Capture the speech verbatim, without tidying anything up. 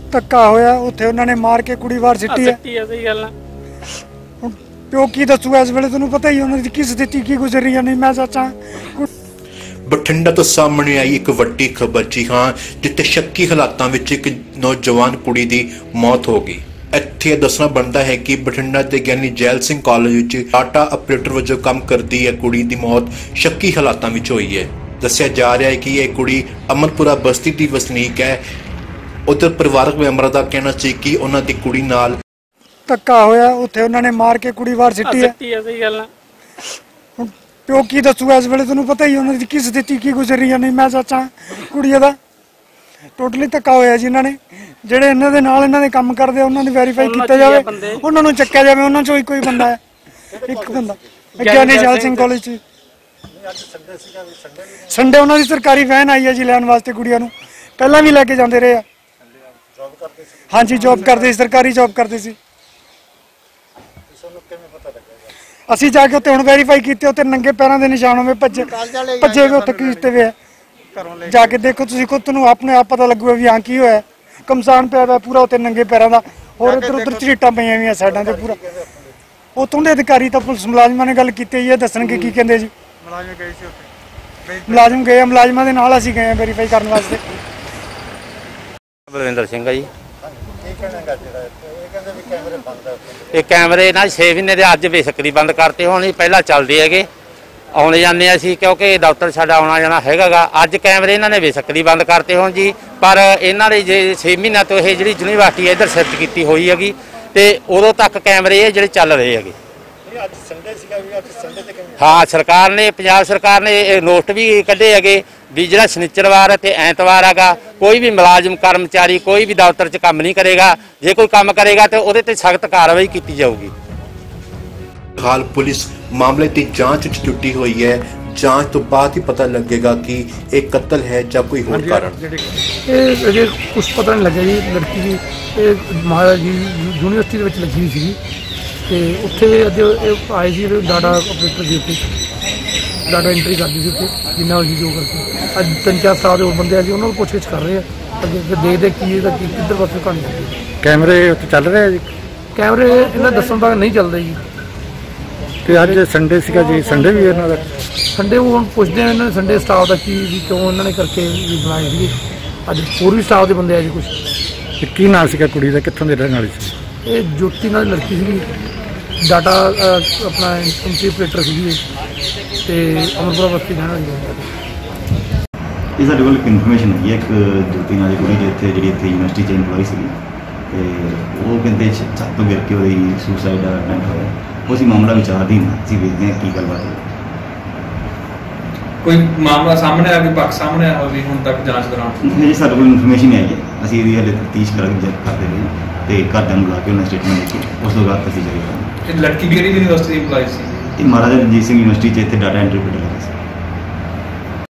ਧੱਕਾ ਹੋਇਆ ਉੱਥੇ ਉਹਨਾਂ ਨੇ ਮਾਰ ਕੇ ਕੁੜੀ ਬਾਹਰ ਸਿੱਟੀ ਹੈ। ਸਹੀ ਗੱਲ ਆ। ਹੁਣ ਪਿਓ ਕੀ ਦੱਸੂਗਾ ਇਸ ਵੇਲੇ, ਤੁਹਾਨੂੰ ਪਤਾ ਹੀ ਉਹਨਾਂ ਦੀ ਕੀ ਸਥਿਤੀ ਕੀ ਗੁਜ਼ਰ ਰਹੀ ਹੈ। ਨਹੀਂ ਮੈਂ ਸੱਚਾਂ ਬਠਿੰਡਾ ਤੋਂ ਸਾਹਮਣੇ ਆਈ ਇੱਕ ਵੱਡੀ ਖਬਰ, ਜੀ ਹਾਂ, ਜਿੱਥੇ ਸ਼ੱਕੀ ਹਾਲਾਤਾਂ ਵਿੱਚ ਇੱਕ ਨੌਜਵਾਨ ਕੁੜੀ ਦੀ ਮੌਤ ਹੋ ਗਈ। ਇੱਥੇ ਦੱਸਣਾ ਬਣਦਾ ਹੈ ਕਿ ਬਠਿੰਡਾ ਦੇ ਗਿਆਨੀ ਜੈਲ ਸਿੰਘ ਕਾਲਜ ਵਿੱਚ ਡਾਟਾ ਆਪਰੇਟਰ ਵਜੋਂ ਕੰਮ ਕਰਦੀ ਹੈ ਕੁੜੀ ਦੀ ਮੌਤ ਸ਼ੱਕੀ ਹਾਲਾਤਾਂ ਵਿੱਚ ਹੋਈ ਹੈ। ਦੱਸਿਆ ਜਾ ਰਿਹਾ ਹੈ ਕਿ ਇਹ ਕੁੜੀ ਅਮਨਪੁਰਾ ਬਸਤੀ ਦੀ ਵਸਨੀਕ ਹੈ। ਉਧਰ ਪਰਿਵਾਰਕ ਮੈਂਬਰਾਂ ਦਾ ਕਹਿਣਾ ਸੀ ਕਿ ਉਹਨਾਂ ਦੀ ਕੁੜੀ ਨਾਲ ਧੱਕਾ ਹੋਇਆ ਉੱਥੇ ਉਹਨਾਂ ਨੇ ਮਾਰ ਕੇ ਕੁੜੀ ਬਾਹਰ ਸਿੱਟੀ ਹੈ। ਸਹੀ ਗੱਲ ਆ। ਹੁਣ ਪਿਓ ਕੀ ਦੱਸੂਗਾ ਇਸ ਵੇਲੇ, ਤੁਹਾਨੂੰ ਪਤਾ ਹੀ ਉਹਨਾਂ ਦੀ ਕੀ ਸਥਿਤੀ ਕੀ ਗੁਜ਼ਰ ਰਹੀ ਹੈ। ਨਹੀਂ ਮੈਂ ਸੱਚਾਂ ਕੁੜੀ ਦਾ ਟੋਟਲੀ ਧੱਕਾ ਹੋਇਆ ਜੀ। ਇਹਨਾਂ ਨੇ ਜਿਹੜੇ ਇਹਨਾਂ ਦੇ ਨਾਲ ਇਹਨਾਂ ਦੇ ਕੰਮ ਕਰਦੇ ਉਹਨਾਂ ਦੀ ਵੈਰੀਫਾਈ ਕੀਤਾ ਜਾਵੇ, ਉਹਨਾਂ ਨੂੰ ਚੱਕਿਆ ਜਾਵੇ। ਉਹਨਾਂ ਚੋਂ ਹੀ ਕੋਈ ਬੰਦਾ ਹੈ, ਇੱਕ ਬੰਦਾ ਗਿਆਨੀ ਜੈਲ ਸਿੰਘ ਕਾਲਜ ਚ। ਸੰਡੇ ਉਹਨਾਂ ਦੀ ਸਰਕਾਰੀ ਵੈਨ ਆਈ ਹੈ ਜੀ ਲੈਣ ਵਾਸਤੇ ਕੁੜੀਆਂ ਨੂੰ, ਪਹਿਲਾਂ ਵੀ ਲੈ ਕੇ ਜਾਂਦੇ ਰਹੇ ਆ। ਹਾਂਜੀ ਜੌਬ ਕਰਦੇ ਸੀ, ਸਰਕਾਰੀ ਜੌਬ ਕਰਦੇ ਸੀ। ਅਸੀਂ ਜਾ ਕੇ ਉੱਥੇ ਹੁਣ ਵੈਰੀਫਾਈ ਕੀਤੇ, ਉੱਥੇ ਨੰਗੇ ਪੈਰਾਂ ਦੇ ਨਿਸ਼ਾਨ ਹੋਵੇ, ਭੱਜੇ ਭੱਜੇ ਵੀ ਉੱਥੇ ਕੀਤੇ ਵੇ ਜਾ ਕੇ ਦੇਖੋ ਤੁਸੀਂ ਖੁਦ, ਤੁਹਾਨੂੰ ਆਪਣੇ ਆਪ ਪਤਾ ਲੱਗੂਗਾ ਵੀ ਹਾਂ ਕੀ ਹੋਇਆ। ਕਮਸਾਨ ਪਿਆ ਹੋਇਆ ਪੂਰਾ ਉੱਥੇ ਨੰਗੇ ਪੈਰਾਂ ਦਾ, ਹੋਰ ਇੱਧਰ ਉੱਧਰ ਝਰੀਟਾਂ ਪਈਆਂ ਹੋਈਆਂ ਸਾਈਡਾਂ ਤੇ ਪੂਰਾ। ਉੱਥੋਂ ਦੇ ਅਧਿਕਾਰੀ ਤਾਂ ਪੁਲਿਸ ਮੁਲਾਜ਼ਮਾਂ ਨੇ ਗੱਲ ਕੀਤੀ ਹੈ, ਦੱਸਣਗੇ ਕੀ ਕਹਿੰਦੇ ਜੀ। ਮੁਲਾਜ਼ਮ ਗਏ ਸੀ ਉੱਥੇ, ਮੁਲਾਜ਼ਮ ਗਏ, ਮੁਲਾਜ਼ਮਾਂ ਦੇ ਨਾਲ ਅਸੀਂ ਗਏ ਵੈਰੀਫਾਈ ਕਰਨ ਵਾਸਤੇ। ਬਲਵਿੰਦਰ ਸਿੰਘ ਆ ਜੀ। ਇਹ ਕੈਮਰੇ ਨਾ ਛੇ ਮਹੀਨੇ ਦੇ ਅੱਜ ਬੇਸ਼ੱਕਰੀ ਬੰਦ ਕਰਤੇ, ਹੁਣ ਪਹਿਲਾਂ ਚੱਲਦੇ ਹੈਗੇ, ਆਉਣੇ ਜਾਂਦੇ ਅਸੀਂ ਕਿਉਂਕਿ ਦਫ਼ਤਰ ਸਾਡਾ ਆਉਣਾ ਜਾਣਾ ਹੈਗਾ ਗਾ। ਅੱਜ ਕੈਮਰੇ ਇਹਨਾਂ ਨੇ ਬੇਸ਼ੱਕਰੀ ਬੰਦ ਕਰਤੇ ਹੁਣ ਜੀ, ਪਰ ਇਹਨਾਂ ਨੇ ਜੇ ਛੇ ਮਹੀਨਿਆਂ ਤੋਂ ਇਹ ਜਿਹੜੀ ਯੂਨੀਵਰਸਿਟੀ ਇੱਧਰ ਸ਼ਿਫਟ ਕੀਤੀ ਹੋਈ ਹੈਗੀ ਤੇ ਉਦੋਂ ਤੱਕ ਕੈਮਰੇ ਇਹ ਜਿਹੜੇ ਚੱਲ ਰਹੇ ਹੈਗੇ। ਹਾਂ, ਸਰਕਾਰ ਨੇ, ਪੰਜਾਬ ਸਰਕਾਰ ਨੇ ਇਹ ਨੋਟ ਵੀ ਕੱਢੇ ਹੈਗੇ ਵੀ ਜਿਹੜਾ ਸ਼ਨੀਚਰਵਾਰ ਤੇ ਐਤਵਾਰ ਹੈਗਾ ਕੋਈ ਵੀ ਮੁਲਾਜ਼ਮ ਕਰਮਚਾਰੀ ਕੋਈ ਵੀ ਦਫ਼ਤਰ 'ਚ ਕੰਮ ਨਹੀਂ ਕਰੇਗਾ। ਜੇ ਕੋਈ ਕੰਮ ਕਰੇਗਾ ਤੇ ਉਹਦੇ ਤੇ ਸਖਤ ਕਾਰਵਾਈ ਕੀਤੀ ਜਾਊਗੀ। ਹਾਲ ਪੁਲਿਸ ਮਾਮਲੇ ਦੀ ਜਾਂਚ ਵਿੱਚ ਜੁਟੀ ਹੋਈ ਹੈ। ਜਾਂਚ ਤੋਂ ਬਾਅਦ ਹੀ ਪਤਾ ਲੱਗੇਗਾ ਕਿ ਇਹ ਕਤਲ ਹੈ ਜਾਂ ਕੋਈ ਹੋਰ ਕਾਰਨ। ਇਹ ਅਜੇ ਕੁਛ ਪਤਾ ਨਹੀਂ ਲੱਗਿਆ ਜੀ। ਲੜਕੀ ਦੀ ਇਹ ਮਹਾਰਾਜ ਜੀ ਯੂਨੀਵਰਸਿਟੀ ਦੇ ਵਿੱਚ ਲੱਗੀ ਹੋਈ ਸੀਗੀ ਤੇ ਉੱਥੇ ਅੱਜ ਇਹ ਆਏ ਸੀ ਡਾਟਾ ਆਪਰੇਟਰ ਦੀ, ਉੱਤੇ ਡਾਟਾ ਐਂਟਰੀ ਕਰਦੀ ਸੀ ਉੱਥੇ ਜਿੰਨਾ ਹੋਈ ਜੋ ਕਰਕੇ। ਅੱਜ ਤਿੰਨ ਚਾਰ ਸਾਲ ਦੇ ਹੋਰ ਬੰਦੇ ਆ ਜੀ, ਉਹਨਾਂ ਨੂੰ ਪੁੱਛਗਿੱਛ ਕਰ ਰਹੇ ਆ ਅੱਗੇ ਦੇਖਦੇ ਕੀ ਇਹਦਾ ਕੀ ਕਿੱਧਰ ਪਾਸੇ ਕਹਾਣੀ। ਕੈਮਰੇ ਉੱਥੇ ਚੱਲ ਰਹੇ ਆ ਜੀ? ਕੈਮਰੇ ਇਹਨਾਂ ਦੱਸਣ ਤੱਕ ਨਹੀਂ ਚੱਲਦੇ ਜੀ। ਤੇ ਅੱਜ ਸੰਡੇ ਸੀਗਾ ਜੀ, ਸੰਡੇ ਵੀ ਇਹਨਾਂ ਦਾ ਸੰਡੇ ਉਹ ਹੁਣ ਪੁੱਛਦੇ ਆ ਇਹਨਾਂ ਨੇ ਸੰਡੇ ਸਟਾਫ ਦਾ ਕੀ ਵੀ ਕਿਉਂ ਇਹਨਾਂ ਨੇ ਕਰਕੇ ਵੀ ਬਣਾਏ ਸੀਗੇ। ਅੱਜ ਪੂਰੀ ਸਟਾਫ ਦੇ ਬੰਦੇ ਆ ਜੀ ਕੁਛ। ਕੀ ਨਾਮ ਸੀਗਾ ਕੁੜੀ ਦਾ, ਕਿੱਥੋਂ ਦੇ ਰਹਿਣ ਵਾਲੀ ਸੀ? ਇਹ ਜੋਤੀ ਨਾਲ ਲੜਕੀ ਸੀਗੀ, ਡਾਟਾ ਆਪਣਾ ਐਂਟਰੀ ਆਪਰੇਟਰ ਸੀਗੀ ਤੇ ਅਮਰਪੁਰਾ ਬਸਤੀ ਰਹਿਣ ਵਾਲੀ ਹੈ। ਇਹ ਸਾਡੇ ਕੋਲ ਇੱਕ ਇਨਫੋਰਮੇਸ਼ਨ ਹੈਗੀ ਹੈ, ਇੱਕ ਜੋਤੀ ਨਾਲ ਦੀ ਕੁੜੀ ਜਿੱਥੇ ਜਿਹੜੀ ਇੱਥੇ ਯੂਨੀਵਰਸਿਟੀ 'ਚ ਇੰਪਲੋਈ ਸੀਗੀ ਤੇ ਉਹ ਕਹਿੰਦੇ ਛੱਤ ਤੋਂ ਗਿਰ ਕੇ ਉਹਦੀ ਸੁਸਾਈਡ ਅਟੈਂਪਟ ਹੋਇਆ। ਉਹ ਅਸੀਂ ਮਾਮਲਾ ਵਿਚਾਰਧੀਨ ਅਸੀਂ ਵੇਖਦੇ ਹਾਂ ਕੀ ਗੱਲਬਾਤ ਹੈ। ਕੋਈ ਮਾਮਲਾ ਸਾਹਮਣੇ ਆ, ਕੋਈ ਪੱਖ ਸਾਹਮਣੇ ਆ ਹੋਵੇ ਹੁਣ ਤੱਕ ਜਾਂਚ ਦੌਰਾਨ? ਨਹੀਂ, ਸਾਡੇ ਕੋਲ ਇਨਫੋਰਮੇਸ਼ਨ ਆਈ ਹੈ, ਅਸੀਂ ਇਹਦੀ ਹਾਲੇ ਤਫਤੀਸ਼ ਕਰਾਂਗੇ, ਚੈੱਕ ਕਰਦੇ ਹਾਂ ਤੇ ਘਰਦਿਆਂ ਨੂੰ ਬੁਲਾ ਕੇ ਉਹਨਾਂ ਸਟੇਟਮੈਂਟ ਲਿਖੀ, ਉਸ ਤੋਂ ਬਾਅਦ ਅਸੀਂ ਜਾਰੀ ਕਰਾਂਗੇ। ਇਹ ਲੜਕੀ ਕਿਹੜੀ ਯੂਨੀਵਰਸਿਟੀ ਦੀ ਇੰਪਲਾਈ ਸੀ? ਇਹ ਮਹਾਰਾਜਾ ਰਣਜੀਤ ਸਿੰਘ ਯੂਨੀਵਰਸਿਟੀ 'ਚ ਇੱਥੇ ਡਾਟਾ ਐਂਟਰੀ ਆਪਰੇਟਰ ਲੱਗੀ ਸੀ।